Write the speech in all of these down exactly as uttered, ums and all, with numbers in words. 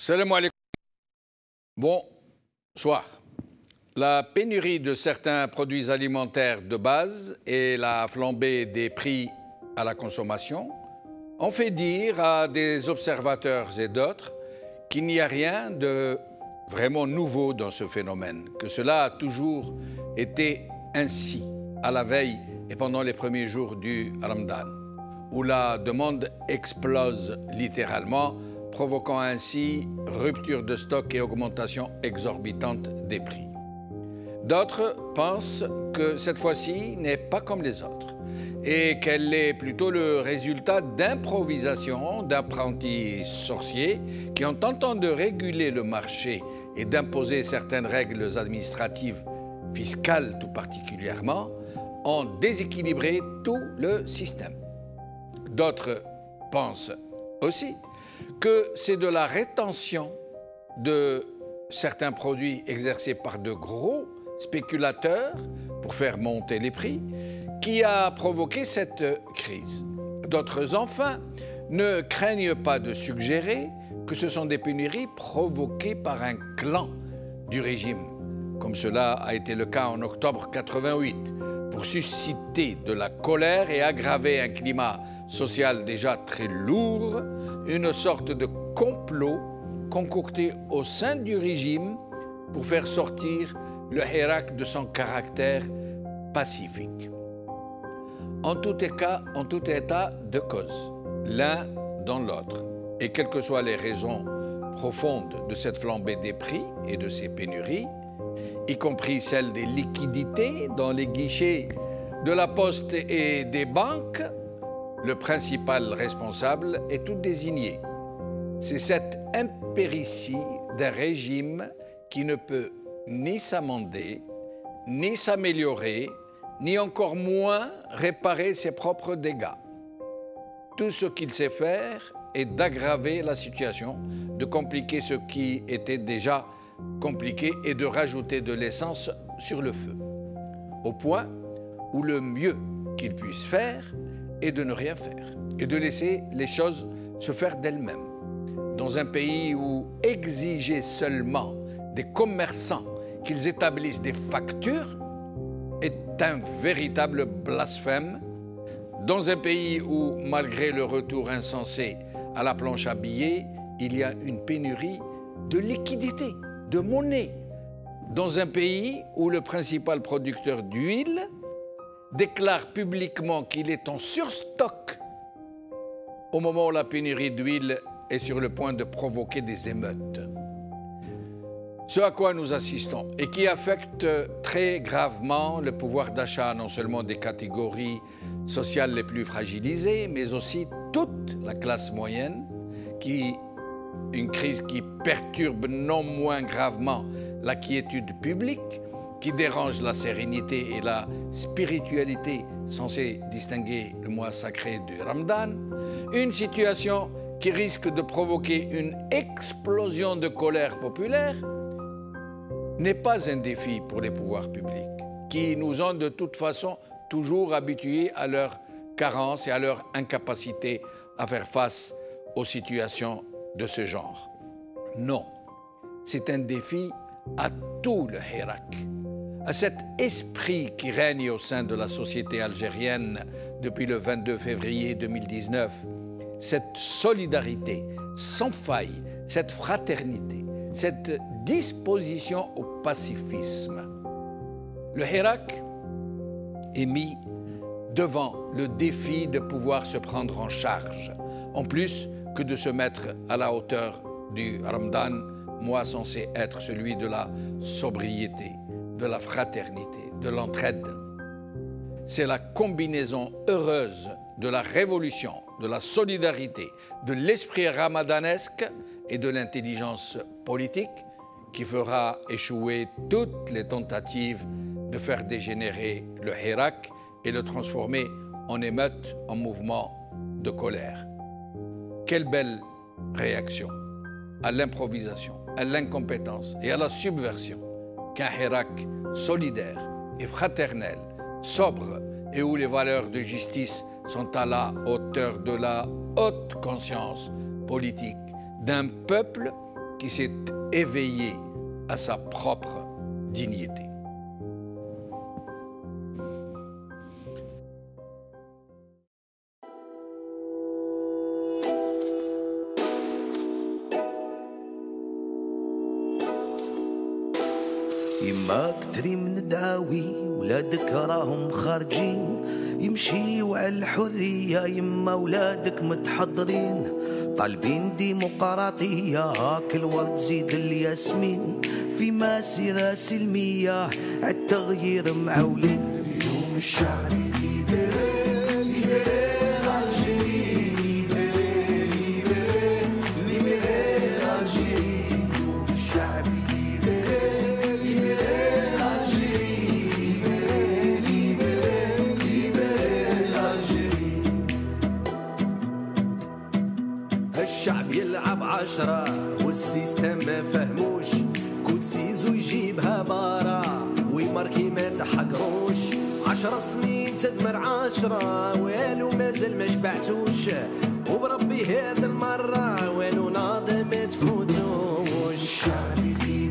Salam alaikum. Bonsoir. La pénurie de certains produits alimentaires de base et la flambée des prix à la consommation ont fait dire à des observateurs et d'autres qu'il n'y a rien de vraiment nouveau dans ce phénomène, que cela a toujours été ainsi à la veille et pendant les premiers jours du Ramadan, où la demande explose littéralement, provoquant ainsi rupture de stock et augmentation exorbitante des prix. D'autres pensent que cette fois-ci n'est pas comme les autres et qu'elle est plutôt le résultat d'improvisation d'apprentis sorciers qui ont tentant de réguler le marché et d'imposer certaines règles administratives, fiscales tout particulièrement, ont déséquilibré tout le système. D'autres pensent aussi que c'est de la rétention de certains produits exercés par de gros spéculateurs pour faire monter les prix qui a provoqué cette crise. D'autres, enfin, ne craignent pas de suggérer que ce sont des pénuries provoquées par un clan du régime, comme cela a été le cas en octobre quatre-vingt-huit, pour susciter de la colère et aggraver un climat social déjà très lourd, une sorte de complot concocté au sein du régime pour faire sortir le Hirak de son caractère pacifique. En tout état, en tout état de cause, l'un dans l'autre, et quelles que soient les raisons profondes de cette flambée des prix et de ces pénuries, y compris celle des liquidités dans les guichets de la Poste et des banques, le principal responsable est tout désigné. C'est cette impéritie d'un régime qui ne peut ni s'amender, ni s'améliorer, ni encore moins réparer ses propres dégâts. Tout ce qu'il sait faire est d'aggraver la situation, de compliquer ce qui était déjà compliqué et de rajouter de l'essence sur le feu. Au point où le mieux qu'il puisse faire est de ne rien faire et de laisser les choses se faire d'elles-mêmes. Dans un pays où exiger seulement des commerçants qu'ils établissent des factures est un véritable blasphème, dans un pays où, malgré le retour insensé à la planche à billets, il y a une pénurie de liquidités, de monnaie, dans un pays où le principal producteur d'huile déclare publiquement qu'il est en surstock au moment où la pénurie d'huile est sur le point de provoquer des émeutes. Ce à quoi nous assistons et qui affecte très gravement le pouvoir d'achat non seulement des catégories sociales les plus fragilisées, mais aussi toute la classe moyenne, qui, une crise qui perturbe non moins gravement la quiétude publique, qui dérange la sérénité et la spiritualité censée distinguer le mois sacré du Ramadan, une situation qui risque de provoquer une explosion de colère populaire, n'est pas un défi pour les pouvoirs publics, qui nous ont de toute façon toujours habitués à leur carence et à leur incapacité à faire face aux situations de ce genre. Non, c'est un défi à tout le Hirak, à cet esprit qui règne au sein de la société algérienne depuis le vingt-deux février deux mille dix-neuf, cette solidarité sans faille, cette fraternité, cette disposition au pacifisme. Le Hirak est mis devant le défi de pouvoir se prendre en charge, en plus que de se mettre à la hauteur du Ramadan, mois censé être celui de la sobriété, de la fraternité, de l'entraide. C'est la combinaison heureuse de la révolution, de la solidarité, de l'esprit ramadanesque et de l'intelligence politique qui fera échouer toutes les tentatives de faire dégénérer le Hirak et le transformer en émeute, en mouvement de colère. Quelle belle réaction à l'improvisation, à l'incompétence et à la subversion qu'un Hirak solidaire et fraternel, sobre et où les valeurs de justice sont à la hauteur de la haute conscience politique d'un peuple qui s'est éveillé à sa propre dignité. يما كتري من الدعاوي ولادك راهم خارجين يمشيو على الحرية، يما ولادك متحضرين طالبين ديمقراطية، هاك الورد زيد الياسمين في مسيرة سلمية عالتغيير معولين. اليوم الشعبي الشعب يلعب عشرة والسيستم ما فهموش، كود سيزو يجيبها برا ويماركي ما تحقروش. عشر سنين تدمر عشرة والو مازال ما شبعتوش، وبربي هاد المرة والو ناضي ما تفوتوش. الشعب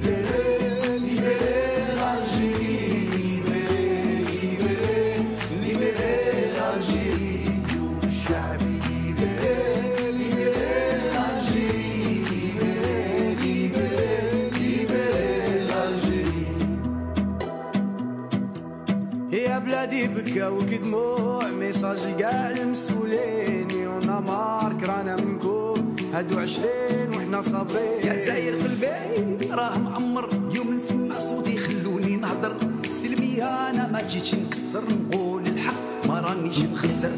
يا بلادي بكاو كدموع ميساجي قاع المسؤولين، يونا مارك رانا منكم هادو عشرين وحنا صابرين. يا داير قلبي راه معمر، يوم نسمع صوتي خلوني نهضر سلمية، انا ما جيتش نكسر نقول الحق ما رانيش نخسر.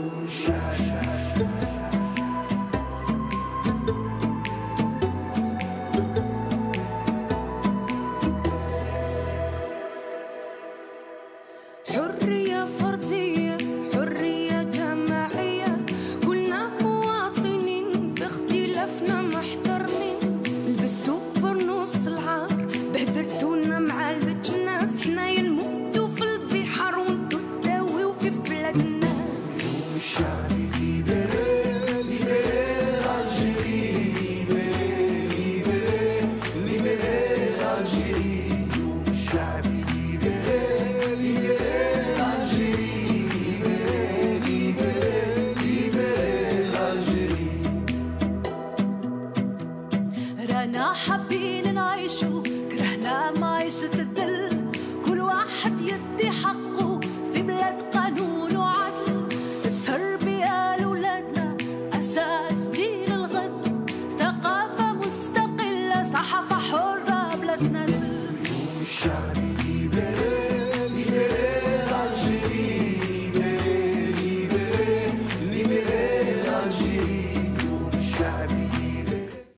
حرية فردية، حرية جماعية، كلنا مواطنين في اختلافنا محترمين. لبستو برنص العار بهدلتونا مع البيت الناس، حنايا نموتو في البحر وانتو تداويو في بلاد الناس. الشعب رانا حابين نعيشو كرهنا معيشة الدل، كل واحد يدي حقه في بلاد قانون وعدل. التربية لولادنا أساس جيل الغد، ثقافة مستقلة صحافة حرة بلا سند. الشعب